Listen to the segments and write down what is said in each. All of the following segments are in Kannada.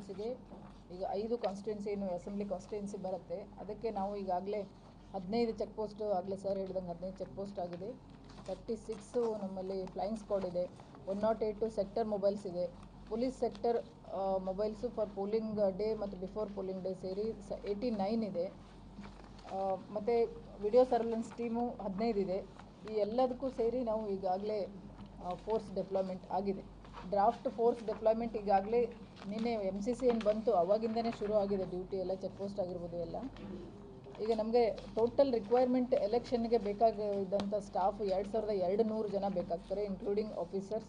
ಕಾನ್ಸ್ಟಿಟ್ಯೂನ್ಸಿಗೆ ಈಗ 5 ಕಾನ್ಸ್ಟಿಟ್ಯೂನ್ಸಿ ಏನು ಅಸೆಂಬ್ಲಿ ಕಾನ್ಸ್ಟಿಟ್ಯೂನ್ಸಿ ಬರುತ್ತೆ, ಅದಕ್ಕೆ ನಾವು ಈಗಾಗಲೇ 15 ಚೆಕ್ ಪೋಸ್ಟು ಆಗಲೇ ಸರ್ ಹೇಳಿದಂಗೆ 15 ಚೆಕ್ ಪೋಸ್ಟ್ ಆಗಿದೆ. 36 ನಮ್ಮಲ್ಲಿ ಫ್ಲೈಯಿಂಗ್ ಸ್ಕ್ವಾಡ್ ಇದೆ. 108 ಸೆಕ್ಟರ್ ಮೊಬೈಲ್ಸ್ ಇದೆ. Police sector mobiles for polling day ಮತ್ತು ಬಿಫೋರ್ ಪೋಲಿಂಗ್ ಡೇ ಸೇರಿ 89 ಇದೆ. ಮತ್ತು ವಿಡಿಯೋ ಸರ್ವೆಲೆನ್ಸ್ ಟೀಮು 15 ಇದೆ. ಈ ಎಲ್ಲದಕ್ಕೂ ಸೇರಿ ನಾವು ಈಗಾಗಲೇ ಫೋರ್ಸ್ ಡೆಪ್ಲಾಯ್ಮೆಂಟ್ ಆಗಿದೆ. ಡ್ರಾಫ್ಟ್ ಫೋರ್ಸ್ ಡೆಪ್ಲಾಯ್ಮೆಂಟ್ ಈಗಾಗಲೇ ನಿನ್ನೆ MCC ಏನು ಬಂತು ಅವಾಗಿಂದನೇ ಶುರು ಆಗಿದೆ. ಡ್ಯೂಟಿ ಎಲ್ಲ ಚೆಕ್ ಪೋಸ್ಟ್ ಆಗಿರ್ಬೋದು ಎಲ್ಲ. ಈಗ ನಮಗೆ ಟೋಟಲ್ ರಿಕ್ವೈರ್ಮೆಂಟ್ ಎಲೆಕ್ಷನ್ಗೆ ಬೇಕಾಗಿದ್ದಂಥ ಸ್ಟಾಫ್ 2200 ಜನ ಬೇಕಾಗ್ತಾರೆ, ಇನ್ಕ್ಲೂಡಿಂಗ್ ಆಫೀಸರ್ಸ್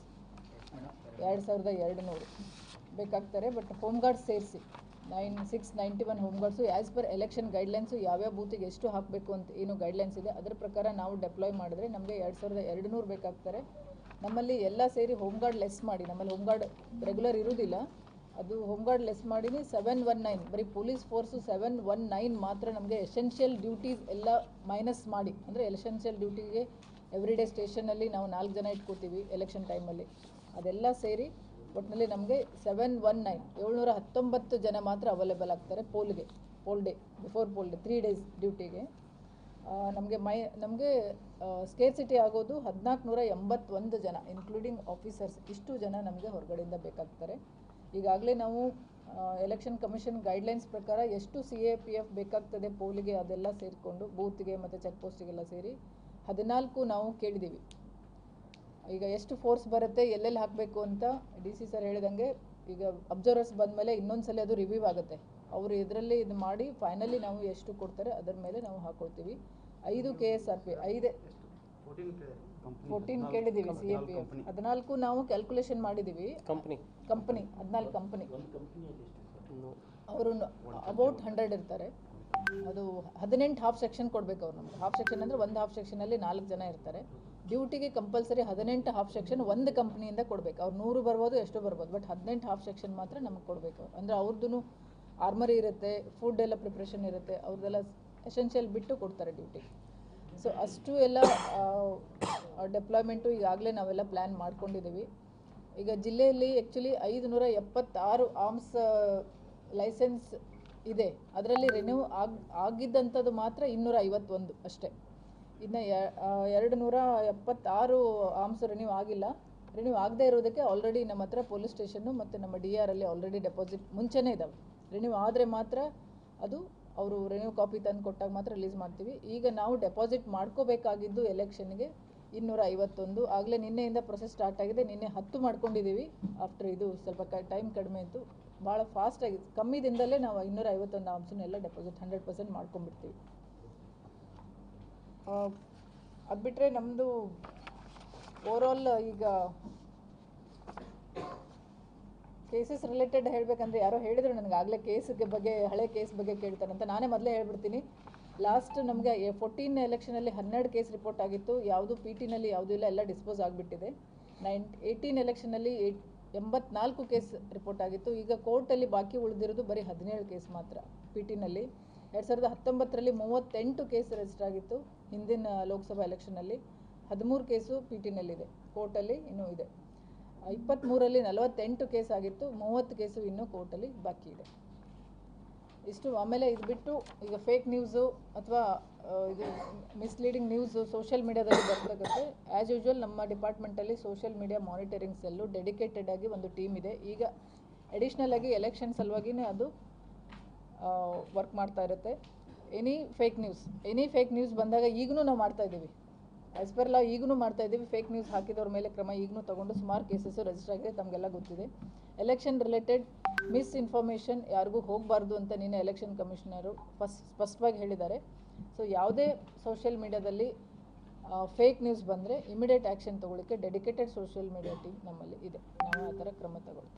2200 ಬೇಕಾಗ್ತಾರೆ. ಬಟ್ ಹೋಮ್ ಗಾರ್ಡ್ಸ್ ಸೇರಿಸಿ 691 home guards as per election guidelines ಯಾವ್ಯಾವ ಬೂತಿಗೆ ಎಷ್ಟು ಹಾಕಬೇಕು ಅಂತ ಏನು ಗೈಡ್ಲೈನ್ಸ್ ಇದೆ ಅದರ ಪ್ರಕಾರ ನಾವು ಡೆಪ್ಲಾಯ್ ಮಾಡಿದ್ರೆ ನಮಗೆ 2200 ಬೇಕಾಗ್ತಾರೆ. ನಮ್ಮಲ್ಲಿ ಎಲ್ಲ ಸೇರಿ ಹೋಮ್ ಗಾರ್ಡ್ ಲೆಸ್ ಮಾಡಿ, ನಮ್ಮಲ್ಲಿ ಹೋಮ್ ಗಾರ್ಡ್ ರೆಗ್ಯುಲರ್ ಇರೋದಿಲ್ಲ, ಅದು ಹೋಮ್ ಗಾರ್ಡ್ ಲೆಸ್ ಮಾಡಿ 719 ಬರೀ ಪೊಲೀಸ್ ಫೋರ್ಸು 719 ಮಾತ್ರ ನಮಗೆ ಎಸೆನ್ಷಿಯಲ್ ಡ್ಯೂಟೀಸ್ ಎಲ್ಲ ಮೈನಸ್ ಮಾಡಿ, ಅಂದರೆ ಎಸೆನ್ಷಿಯಲ್ ಡ್ಯೂಟಿಗೆ ಎವ್ರಿಡೇ ಸ್ಟೇಷನಲ್ಲಿ ನಾವು 4 ಜನ ಇಟ್ಕೋತೀವಿ ಎಲೆಕ್ಷನ್ ಟೈಮಲ್ಲಿ, ಅದೆಲ್ಲ ಸೇರಿ ಒಟ್ಟಿನಲ್ಲಿ ನಮಗೆ 719 ಜನ ಮಾತ್ರ ಅವೈಲೇಬಲ್ ಆಗ್ತಾರೆ poll day before poll day 3 days ಡ್ಯೂಟಿಗೆ. ನಮಗೆ ಸ್ಕೇರ್ಸಿಟಿ ಆಗೋದು 1481 ಜನ ಇನ್ಕ್ಲೂಡಿಂಗ್ ಆಫೀಸರ್ಸ್. ಇಷ್ಟು ಜನ ನಮಗೆ ಹೊರಗಡೆಯಿಂದ ಬೇಕಾಗ್ತಾರೆ. ಈಗಾಗಲೇ ನಾವು ಎಲೆಕ್ಷನ್ ಕಮಿಷನ್ ಗೈಡ್ಲೈನ್ಸ್ ಪ್ರಕಾರ ಎಷ್ಟು CAPF ಬೇಕಾಗ್ತದೆ ಪೋಲಿಗೆ ಅದೆಲ್ಲ ಸೇರಿಕೊಂಡು ಬೂತ್ಗೆ ಮತ್ತು ಚೆಕ್ ಪೋಸ್ಟಿಗೆಲ್ಲ ಸೇರಿ 14 ನಾವು ಕೇಳಿದ್ದೀವಿ. ಈಗ ಎಷ್ಟು ಫೋರ್ಸ್ ಬರುತ್ತೆ ಎಲ್ಲೆಲ್ಲಿ ಹಾಕಬೇಕು ಅಂತ DC ಸರ್ ಹೇಳಿದಂಗೆ ಈಗ ಅಬ್ಸರ್ವರ್ಸ್ ಬಂದಮೇಲೆ ಇನ್ನೊಂದು ಸಲ ಅದು ರಿವ್ಯೂ ಆಗುತ್ತೆ. ಅವರು ಇದರಲ್ಲಿ ಇದು ಮಾಡಿ ಫೈನಲಿ ನಾವು ಎಷ್ಟು ಕೊಡ್ತಾರೆ ಅದರ ಮೇಲೆ ನಾವು ಹಾಕ್ಕೊಳ್ತೀವಿ. 5 KSRP 14 ಕೇಳಿದ್ದೀವಿ. CAPF 14 ನಾವು ಕ್ಯಾಲ್ಕುಲೇಷನ್ ಮಾಡಿದ್ದೀವಿ. ಕಂಪನಿ 14 ಕಂಪನಿ ಅವರು ಅಬೌಟ್ 100 ಇರ್ತಾರೆ. ಅದು 18 ಹಾಫ್ ಸೆಕ್ಷನ್ ಕೊಡಬೇಕು ಅವ್ರು ನಮಗೆ. ಹಾಫ್ ಸೆಕ್ಷನ್ ಅಂದರೆ ಒಂದು ಹಾಫ್ ಸೆಕ್ಷನಲ್ಲಿ 4 ಜನ ಇರ್ತಾರೆ. ಡ್ಯೂಟಿಗೆ ಕಂಪಲ್ಸರಿ 18 ಹಾಫ್ ಸೆಕ್ಷನ್ ಒಂದು ಕಂಪ್ನಿಯಿಂದ ಕೊಡಬೇಕು. ಅವ್ರು 100 ಬರ್ಬೋದು ಎಷ್ಟು ಬರ್ಬೋದು, ಬಟ್ 18 ಹಾಫ್ ಸೆಕ್ಷನ್ ಮಾತ್ರ ನಮಗೆ ಕೊಡಬೇಕು. ಅಂದರೆ ಅವ್ರದ್ದು ಆರ್ಮರಿ ಇರುತ್ತೆ, ಫುಡ್ ಎಲ್ಲ ಪ್ರಿಪ್ರೇಷನ್ ಇರುತ್ತೆ, ಅವ್ರದ್ದೆಲ್ಲ ಎಸೆನ್ಷಿಯಲ್ ಬಿಟ್ಟು ಕೊಡ್ತಾರೆ ಡ್ಯೂಟಿ. ಸೊ ಅಷ್ಟು ಎಲ್ಲ ಡೆಪ್ಲಾಯ್ಮೆಂಟು ಈಗಾಗಲೇ ನಾವೆಲ್ಲ ಪ್ಲ್ಯಾನ್ ಮಾಡ್ಕೊಂಡಿದ್ದೀವಿ. ಈಗ ಜಿಲ್ಲೆಯಲ್ಲಿ ಆ್ಯಕ್ಚುಲಿ 576 ಆರ್ಮ್ಸ್ ಲೈಸೆನ್ಸ್ ಇದೆ. ಅದರಲ್ಲಿ ರಿನ್ಯೂ ಆಗಿದ್ದಂಥದ್ದು ಮಾತ್ರ 251 ಅಷ್ಟೇ. ಇನ್ನು 276 ಆರ್ಮ್ಸ್ ರಿನ್ಯೂ ಆಗಿಲ್ಲ. ರಿನ್ಯೂ ಆಗದೇ ಇರೋದಕ್ಕೆ ಆಲ್ರೆಡಿ ನಮ್ಮ ಹತ್ರ ಪೊಲೀಸ್ ಸ್ಟೇಷನ್ನು ಮತ್ತು ನಮ್ಮ DR ಅಲ್ಲಿ ಆಲ್ರೆಡಿ ಡೆಪಾಸಿಟ್ ಮುಂಚೆನೇ ಇದ್ದಾವೆ. ರಿನ್ಯೂ ಆದರೆ ಮಾತ್ರ ಅದು ಅವರು ರಿನ್ಯೂ ಕಾಪಿ ತಂದು ಕೊಟ್ಟಾಗ ಮಾತ್ರ ರಿಲೀಸ್ ಮಾಡ್ತೀವಿ. ಈಗ ನಾವು ಡೆಪಾಸಿಟ್ ಮಾಡ್ಕೋಬೇಕಾಗಿದ್ದು ಎಲೆಕ್ಷನ್ಗೆ 251. ಆಗಲೇ ನಿನ್ನೆಯಿಂದ ಪ್ರೊಸೆಸ್ ಸ್ಟಾರ್ಟ್ ಆಗಿದೆ. ನಿನ್ನೆ 10 ಮಾಡ್ಕೊಂಡಿದ್ದೀವಿ. ಆಫ್ಟರ್ ಇದು ಸ್ವಲ್ಪ ಟೈಮ್ ಕಡಿಮೆ ಇತ್ತು, ಭಾಳ ಫಾಸ್ಟಾಗಿ ಕಮ್ಮಿ ದಿನದಲ್ಲೇ ನಾವು 251 ಆರ್ಮ್ಸನ್ನೆಲ್ಲ ಡೆಪಾಸಿಟ್ 100% ಮಾಡ್ಕೊಂಡ್ಬಿಡ್ತೀವಿ. ಅದು ಬಿಟ್ಟರೆ ನಮ್ಮದು ಓವರಾಲ್ ಈಗ ಕೇಸಸ್ ರಿಲೇಟೆಡ್ ಹೇಳಬೇಕಂದ್ರೆ ಯಾರೋ ಹೇಳಿದರು ನನಗೆ ಆಗಲೇ ಕೇಸಿಗೆ ಬಗ್ಗೆ, ಹಳೆ ಕೇಸ್ ಬಗ್ಗೆ ಕೇಳ್ತಾರಂತ. ನಾನೇ ಮೊದಲೇ ಹೇಳ್ಬಿಡ್ತೀನಿ. ಲಾಸ್ಟ್ ನಮಗೆ 14 ಎಲೆಕ್ಷನಲ್ಲಿ 12 ಕೇಸ್ ರಿಪೋರ್ಟ್ ಆಗಿತ್ತು. ಯಾವುದು PT-ನಲ್ಲಿ ಯಾವುದೂ ಇಲ್ಲ, ಎಲ್ಲ ಡಿಸ್ಪೋಸ್ ಆಗಿಬಿಟ್ಟಿದೆ. 18 ಎಲೆಕ್ಷನಲ್ಲಿ 84 ಕೇಸ್ ರಿಪೋರ್ಟ್ ಆಗಿತ್ತು. ಈಗ ಕೋರ್ಟಲ್ಲಿ ಬಾಕಿ ಉಳಿದಿರೋದು ಬರೀ 17 ಕೇಸ್ ಮಾತ್ರ PT-ನಲ್ಲಿ. 2019ರಲ್ಲಿ 38 ಕೇಸ್ ರಿಜಿಸ್ಟರ್ ಆಗಿತ್ತು. ಹಿಂದಿನ ಲೋಕಸಭಾ ಎಲೆಕ್ಷನಲ್ಲಿ 13 ಕೇಸು PT-ನಲ್ಲಿದೆ, ಕೋರ್ಟಲ್ಲಿ ಇನ್ನೂ ಇದೆ. 23ರಲ್ಲಿ 48 ಕೇಸ್ ಆಗಿತ್ತು, 30 ಕೇಸು ಇನ್ನೂ ಕೋರ್ಟಲ್ಲಿ ಬಾಕಿ ಇದೆ. ಇಷ್ಟು. ಆಮೇಲೆ ಇದು ಬಿಟ್ಟು ಈಗ ಫೇಕ್ ನ್ಯೂಸು ಅಥವಾ ಇದು ಮಿಸ್ಲೀಡಿಂಗ್ ನ್ಯೂಸು ಸೋಷಿಯಲ್ ಮೀಡಿಯಾದಲ್ಲಿ ಬರ್ತಕ್ಕಂತೆ ಆ್ಯಸ್ ಯೂಶ್ವಲ್ ನಮ್ಮ ಡಿಪಾರ್ಟ್ಮೆಂಟಲ್ಲಿ social media monitoring cell dedicated ಆಗಿ ಒಂದು ಟೀಮ್ ಇದೆ. ಈಗ ಅಡಿಷ್ನಲ್ ಆಗಿ ಎಲೆಕ್ಷನ್ ಸಲುವಾಗಿಯೇ ಅದು ವರ್ಕ್ ಮಾಡ್ತಾ ಇರುತ್ತೆ. ಎನಿ ಫೇಕ್ ನ್ಯೂಸ್ ಬಂದಾಗ ಈಗಲೂ ನಾವು ಮಾಡ್ತಾಯಿದ್ದೀವಿ. ಆ್ಯಸ್ ಪರ್ ಲಾ ಈಗಲೂ ಮಾಡ್ತಾಯಿದ್ದೀವಿ. ಫೇಕ್ ನ್ಯೂಸ್ ಹಾಕಿದವ್ರ ಮೇಲೆ ಕ್ರಮ ಈಗಲೂ ತೊಗೊಂಡು ಸುಮಾರು ಕೇಸಸ್ಸು ರಿಜಿಸ್ಟರ್ ಆಗಿದೆ, ತಮಗೆಲ್ಲ ಗೊತ್ತಿದೆ. ಎಲೆಕ್ಷನ್ ರಿಲೇಟೆಡ್ ಮಿಸ್ಇನ್ಫಾರ್ಮೇಷನ್ ಯಾರಿಗೂ ಹೋಗಬಾರ್ದು ಅಂತ ನಿನ್ನೆ ಎಲೆಕ್ಷನ್ ಕಮಿಷನರು ಸ್ಪಷ್ಟವಾಗಿ ಹೇಳಿದ್ದಾರೆ. ಸೊ ಯಾವುದೇ ಸೋಷಿಯಲ್ ಮೀಡಿಯಾದಲ್ಲಿ ಫೇಕ್ ನ್ಯೂಸ್ ಬಂದರೆ ಇಮಿಡಿಯೇಟ್ ಆ್ಯಕ್ಷನ್ ತೊಗೊಳ್ಳಿಕ್ಕೆ ಡೆಡಿಕೇಟೆಡ್ ಸೋಷಿಯಲ್ ಮೀಡಿಯಾ ಟೀಮ್ ನಮ್ಮಲ್ಲಿ ಇದೆ. ನಾವು ಆ ಥರ ಕ್ರಮ ತಗೊಳ್ತೀವಿ.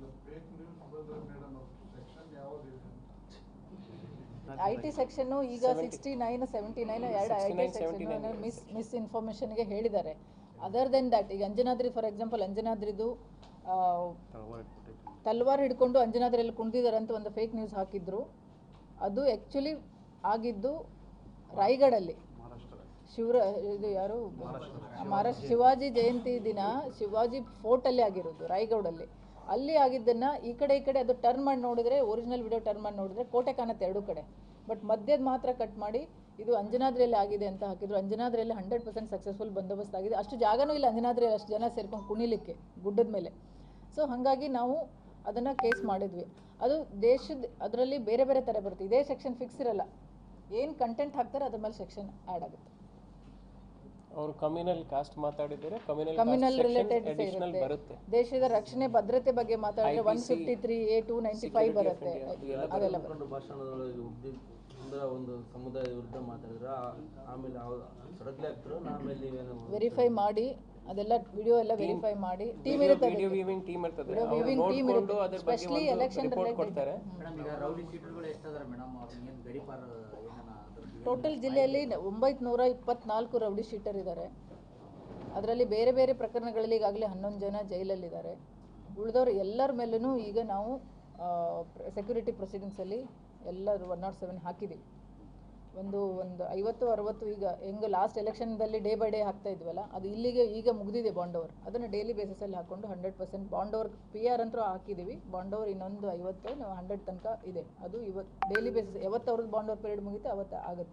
IT ಸೆಕ್ಷನ್ನು ಈಗ 69, 79 ಎರಡು IT ಸೆಕ್ಷನ್ ಮಿಸ್ಇನ್ಫಾರ್ಮೇಷನ್ಗೆ ಹೇಳಿದ್ದಾರೆ. ಅದರ್ ದೆನ್ ದ್ಯಾಟ್ ಈಗ ಅಂಜನಾದ್ರಿ ಫಾರ್ ಎಕ್ಸಾಂಪಲ್, ಅಂಜನಾದ್ರಿದು ತಲ್ವಾರ್ ಹಿಡ್ಕೊಂಡು ಅಂಜನಾದ್ರಿಯಲ್ಲಿ ಕುಣಿದಿದ್ದಾರೆ ಅಂತ ಒಂದು ಫೇಕ್ ನ್ಯೂಸ್ ಹಾಕಿದ್ರು. ಅದು ಆ್ಯಕ್ಚುಲಿ ಆಗಿದ್ದು ರಾಯಗಢಲ್ಲಿ ಇದು ಯಾರು ಮಹಾರಾಷ್ಟ್ರ ಶಿವಾಜಿ ಜಯಂತಿ ದಿನ ಶಿವಾಜಿ ಫೋರ್ಟಲ್ಲಿ ಆಗಿರೋದು ರಾಯಗಢಲ್ಲಿ. ಅಲ್ಲಿ ಆಗಿದ್ದನ್ನು ಈ ಕಡೆ ಅದು ಟರ್ನ್ ಮಾಡಿ ನೋಡಿದ್ರೆ, ಒರಿಜಿನಲ್ ವಿಡಿಯೋ ಟರ್ನ್ ಮಾಡಿ ನೋಡಿದ್ರೆ ಕೋಟೆ ಕಾಣುತ್ತೆ ಎರಡೂ ಕಡೆ. ಬಟ್ ಮಧ್ಯದ ಮಾತ್ರ ಕಟ್ ಮಾಡಿ ಇದು ಅಂಜನಾದ್ರಿಯಲ್ಲಿ ಆಗಿದೆ ಅಂತ ಹಾಕಿದ್ರು. ಅಂಜನಾದ್ರಿಯಲ್ಲಿ 100% ಸಕ್ಸಸ್ಫುಲ್ ಬಂದೋಬಸ್ತ್ ಆಗಿದೆ. ಅಷ್ಟು ಜಾಗನೂ ಇಲ್ಲ ಅಂಜನಾದ್ರಿಯಲ್ಲಿ ಅಷ್ಟು ಜನ ಸೇರ್ಕೊಂಡು ಕುಣಿಲಿಕ್ಕೆ ಗುಡ್ಡದ ಮೇಲೆ. ಸೊ ಹಾಗಾಗಿ ನಾವು ಅದನ್ನು ಕೇಸ್ ಮಾಡಿದ್ವಿ. ಅದು ದೇಶದ ಅದರಲ್ಲಿ ಬೇರೆ ಬೇರೆ ಥರ ಬರುತ್ತೆ. ಇದೇ ಸೆಕ್ಷನ್ ಫಿಕ್ಸ್ ಇರಲ್ಲ. ಏನು ಕಂಟೆಂಟ್ ಹಾಕ್ತಾರೆ ಅದ್ರ ಮೇಲೆ ಸೆಕ್ಷನ್ ಆ್ಯಡ್ ಆಗುತ್ತೆ. ಅವರು ಕಮ್ಯುನಲ್ ಕಾಸ್ಟ್ ಮಾತಾಡಿದರೆ ಕಮ್ಯುನಲ್ ರಿಲೇಟೆಡ್ ಬರುತ್ತೆ. ದೇಶದ ರಕ್ಷಣೆ ಭದ್ರತೆ ಬಗ್ಗೆ ಮಾತಾಡಿದ್ರೆ 153A 295 ಬರುತ್ತೆ. ಅದೆಲ್ಲ ಒಂದು ಸಮುದಾಯದ ವಿರುದ್ಧ ಮಾತಾಡಿದ್ರೆ ಆಮೇಲೆ ವೆರಿಫೈ ಮಾಡಿ ಅದೆಲ್ಲ ವಿಡಿಯೋ ಎಲ್ಲ ವೆರಿಫೈ ಮಾಡಿ ಟೀಮ್ ಇರುತ್ತೆ. ವಿಡಿಯೋ ವೀವಿಂಗ್ ಟೀಮ್ ಇರ್ತದೆ. ಟೀಮ್ ಇರುತ್ತೆ. ಸ್ಪೆಷಲಿ ಎಲೆಕ್ಷನ್ ಕೊಡ್ತಾರೆ. ಟೋಟಲ್ ಜಿಲ್ಲೆಯಲ್ಲಿ 924 ರೌಡಿ ಶೀಟರ್ ಇದ್ದಾರೆ. ಅದರಲ್ಲಿ ಬೇರೆ ಬೇರೆ ಪ್ರಕರಣಗಳಲ್ಲಿ ಈಗಾಗಲೇ 11 ಜನ ಜೈಲಲ್ಲಿದ್ದಾರೆ. ಉಳಿದವರು ಎಲ್ಲರ ಮೇಲೂ ಈಗ ನಾವು ಸೆಕ್ಯೂರಿಟಿ ಪ್ರೊಸೀಡಿಂಗ್ಸಲ್ಲಿ ಎಲ್ಲರೂ 107 ಹಾಕಿದ್ದೀವಿ. ಒಂದು 50-60 ಈಗ ಹೆಂಗೆ ಲಾಸ್ಟ್ ಎಲೆಕ್ಷನ್ದಲ್ಲಿ ಡೇ ಬೈ ಡೇ ಹಾಕ್ತಾ ಇದ್ವಲ್ಲ, ಅದು ಇಲ್ಲಿಗೆ ಈಗ ಮುಗಿದಿದೆ ಬಾಂಡ್ ಓವರ್. ಅದನ್ನು ಡೈಲಿ ಬೇಸಿಸಲ್ಲಿ ಹಾಕ್ಕೊಂಡು 100% ಬಾಂಡ್ ಓವರ್ PR ಅಂತೂ ಹಾಕಿದ್ದೀವಿ. ಬಾಂಡ್ ಓವರ್ ಇನ್ನೊಂದು 50 ನಾವು 100 ತನಕ ಇದೆ. ಅದು ಇವತ್ತು ಡೈಲಿ ಬೇಸಿಸ್ ಯಾವತ್ತು ಅವ್ರದ್ದು ಬಾಂಡ್ ಓವರ್ ಪೀರಿಯಡ್ ಮುಗಿತು ಅವತ್ತು ಆಗುತ್ತೆ.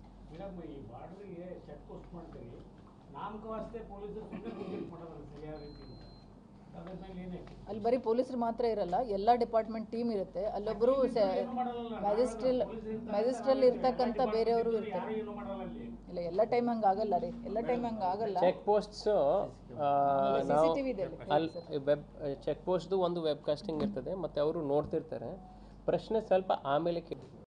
ಅಲ್ಲಿ ಬರೀ ಪೊಲೀಸರು ಮಾತ್ರ ಇರಲ್ಲ, ಎಲ್ಲ ಡಿಪಾರ್ಟ್ಮೆಂಟ್ ಟೀಮ್ ಇರುತ್ತೆ. ಅಲ್ಲೊಬ್ಬರು ಮ್ಯಾಜಿಸ್ಟ್ರಲ್ ಇರ್ತಕ್ಕಂಥ ಬೇರೆಯವರು ಇರ್ತಾರೆ. ಇಲ್ಲ ಎಲ್ಲ ಟೈಮ್ ಹಂಗೆ ಆಗಲ್ಲ ರೀ, ಎಲ್ಲ ಟೈಮ್ ಹಂಗೆ ಆಗಲ್ಲ. ಚೆಕ್ ಪೋಸ್ಟ್ಸ್ CCTV ಇದೆ ಅಲ್ಲಿ ವೆಬ್ ಚೆಕ್ ಪೋಸ್ಟ್ದು ಒಂದು ವೆಬ್ ಕಾಸ್ಟಿಂಗ್ ಇರ್ತದೆ, ಮತ್ತು ಅವರು ನೋಡ್ತಿರ್ತಾರೆ. ಪ್ರಶ್ನೆ ಸ್ವಲ್ಪ ಆಮೇಲೆ